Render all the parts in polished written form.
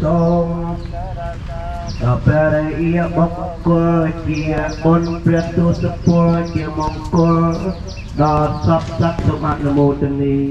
sông ở bên đây bọc cơ chia bốn biệt tu tập chia mong cơ đó sắp sắp cho bạn là một tình đi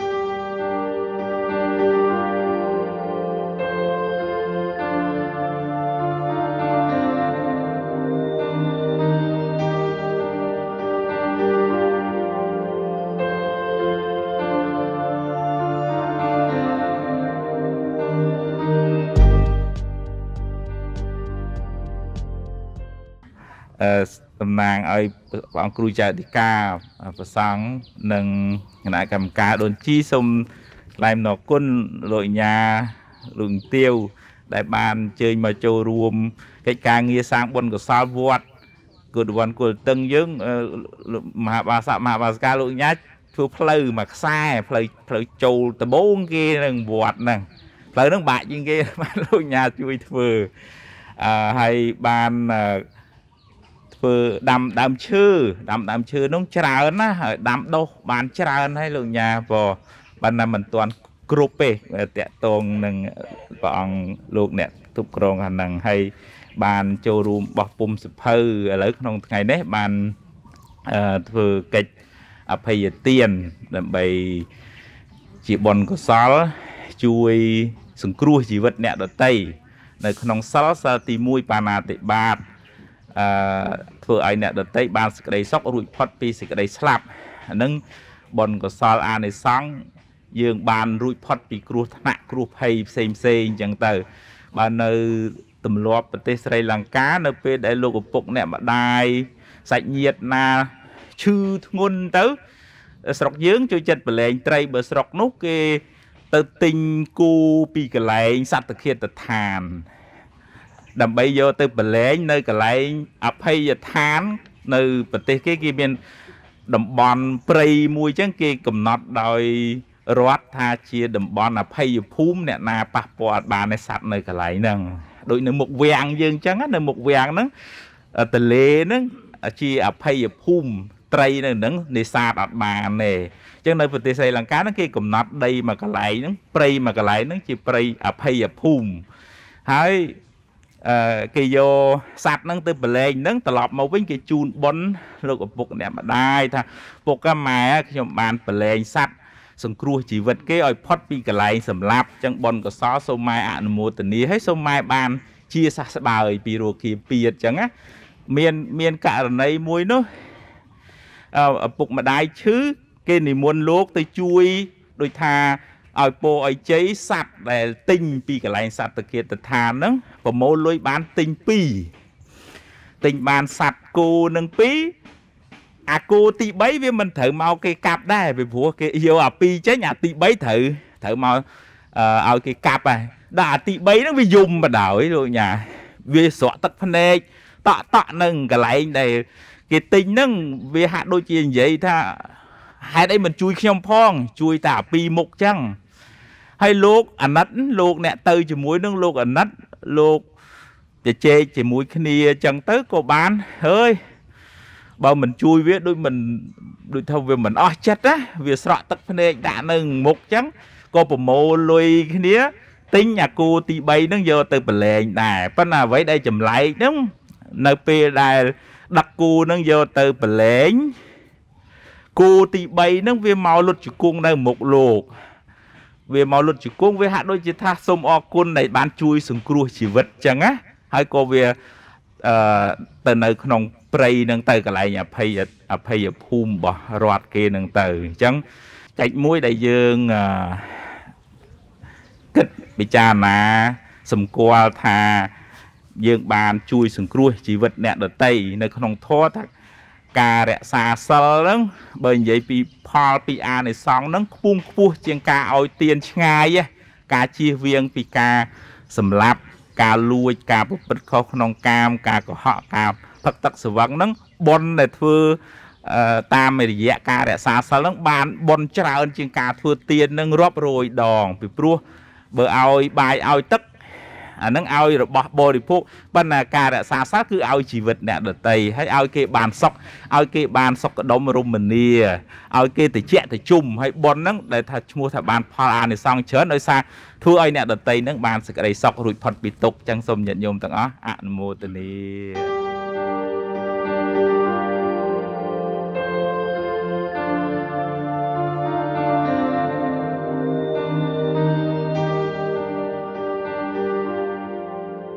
តំណាងឲ្យបងគ្រូចៅអធិការប្រសង់និងគណៈកម្មការដូនជីសូមថ្លែងអំណរគុណលោកអញ្ញាលោកទាវដែលបានអញ្ជើញមកចូលរួមកិច្ចការងារសាងបុណ្យកុសលវត្តគុណវ័នគុលតឹងយើងមហាបាសកាលោកអញ្ញាធ្វើផ្លូវមួយខ្សែផ្លូវចូលដំបូងគេនឹងវត្តហ្នឹងផ្លូវហ្នឹងបាក់ជាងគេបានលោកអញ្ញាជួយធ្វើហើយបានធ្វើដាំដើមឈើនោះច្រើនណាហើយដាំដុះបានច្រើនហើយលោកញ៉ាព្រោះបានតែមិនទាន់គ្រប់ទេតាក់ទងនឹងព្រះអង្គលោកអ្នកគ្រប់គ្រងខាងហ្នឹងហើយបានចូលរួមបោះពុំសភៅឥឡូវក្នុងថ្ងៃនេះបានធ្វើកិច្ចអភ័យទានដើម្បីជាបុណ្យកុសលជួយសង្គ្រោះជីវិតអ្នកដទៃនៅក្នុងសិលទី1បាណាតិបាតធ្វើឲ្យអ្នកដទៃបានសេចក្តីសុខរួចផុតពីសេចក្តីស្លាប់ហ្នឹងបុណ្យកុសលអានិសង្ឃយើងបានរួចផុតពីគ្រោះថ្នាក់គ្រោះភ័យផ្សេងអញ្ចឹងទៅបាននៅទម្លាប់ប្រទេសស្រីលង្កានៅពេលដែលលោកឪពុកអ្នកម្ដាយសាច់ញាតិណាឈឺធ្ងន់ទៅស្រុកយើងចូលចិត្តប្រឡែងត្រីបើស្រុកនោះគេទៅទិញគូពីកន្លែងសត្វឃាតដ្ឋានដើម្បីយកទៅប្រឡែងនៅកន្លែងអភ័យដ្ឋាននៅប្រទេសគេមានតំបន់ព្រៃមួយចឹងគេកំណត់ដោយរដ្ឋថាជាតំបន់អភ័យភូមិអ្នកណាប៉ះពាល់បានឯសត្វនៅកន្លែងហ្នឹងដូចនៅមុខវាំងយើងចឹងនៅមុខវាំងហ្នឹងទន្លេហ្នឹងជាអភ័យភូមិត្រីនៅហ្នឹងនេសាទអត់បានទេអញ្ចឹងនៅប្រទេសស្រីលង្កាហ្នឹងគេកំណត់ដីមួយកន្លែងហ្នឹងព្រៃមួយកន្លែងហ្នឹងជាព្រៃអភ័យភូមិហើយគេយកសัตว์ហ្នឹងទៅប្រឡែងហ្នឹងត្រឡប់មកវិញគេជូនបុណ្យលោកឪពុកអ្នកម្ដាយថាពុកម៉ែខ្ញុំបានប្រឡែងសัตว์សង្គ្រោះជីវិតគេឲ្យផុតពីកន្លែងសម្លាប់អញ្ចឹងបុណ្យកុសលសូមម៉ែអនុមោទនាហើយសូមម៉ែបានជាសះស្បើយពីរោគាពៀតអញ្ចឹងណាមានករណីមួយនោះឪពុកម្ដាយឈឺគេនិមន្តលោកទៅជួយដូចថាឲ្យពោឲ្យជ័យសัตว์ដែលទិញពីកន្លែងសត្វឃាតដ្ឋានហ្នឹងប្រមូលលុយបានទិញ2ទិញបានសัตว์គោនឹង2អាគោទី3វាមិនត្រូវមកគេកាប់ដែរពីព្រោះគេយកអា2ចេញអាទី3ត្រូវមកឲ្យគេកាប់ហើយដល់អាទី3ហ្នឹងវាយំបដ ாய் លោកញ៉ាវាស្រក់ទឹកភ្នែកតក់នឹងកន្លែងដែលគេទិញហ្នឹងវាហាក់ដូចជានិយាយថាហេតុអីមិនជួយខ្ញុំផងជួយតែអា2មុខចឹងហើយលោកអាណិតលោកអ្នកទៅជាមួយនឹងលោកអាណិតលោកជជែកជាមួយគ្នាចឹងទៅក៏បានហើយបើមិនជួយវាដូចថាវាមិនអស់ចិត្តណាវាស្រក់ទឹកភ្នែកដាក់នៅមុខចឹងក៏ប្រមូលលុយគ្នាទិញអាគូទី3ហ្នឹងយកទៅប្រឡែងដែរប៉ុន្តែអ្វីដែលចម្លែកហ្នឹងនៅពេលដែលដឹកគូហ្នឹងយកទៅប្រឡែងគូទី3ហ្នឹងវាមកលុតជង្គង់នៅមុខលោកវាមកលុតជង្គង់វាហាក់ដូចជាថាសូមអរគុណដែលបានជួយសង្គ្រោះជីវិតចឹងណាហើយក៏វាទៅនៅក្នុងព្រៃហ្នឹងទៅកន្លែងអភ័យភូមិរបស់រដ្ឋគេហ្នឹងទៅអញ្ចឹងចែកមួយដែលយើងគិតពិចារណាសម្គាល់ថាយើងបានជួយសង្គ្រោះជីវិតអ្នកដទៃនៅក្នុងធម៌ថាការរក្សាសិលហ្នឹងបើនិយាយពីផលពីអានិសង្ឃហ្នឹងខ្ពស់ជាងការឲ្យទានឆ្ងាយការជៀសវាងពីការសម្លាប់ការលួចការប្រព្រឹត្តខុសក្នុងកាមការកុហកការផឹកទឹកស្វឹងហ្នឹងបុណ្យដែលធ្វើតាមរយៈការរក្សាសិលហ្នឹងបានបុណ្យច្រើនជាងការធ្វើទានហ្នឹងរាប់រយដងពីព្រោះបើឲ្យបាយឲ្យទឹក nâng ao rồi bỏ bò đi phụ bên là cả đã xa sát cứ ao chỉ vật nè đợt tây hay ao kia bàn sọc ao kia bàn sọc có đống rung mình đi ao kia thì chẹt thì chùm hay bón nâng để thật mua thật bàn pha này xong chớn nơi xa thưa ai nè đợt tây nâng bàn sự cái đây sọc rồi phật bị tục chẳng xôm nhận nhôm tầng á mô tình đi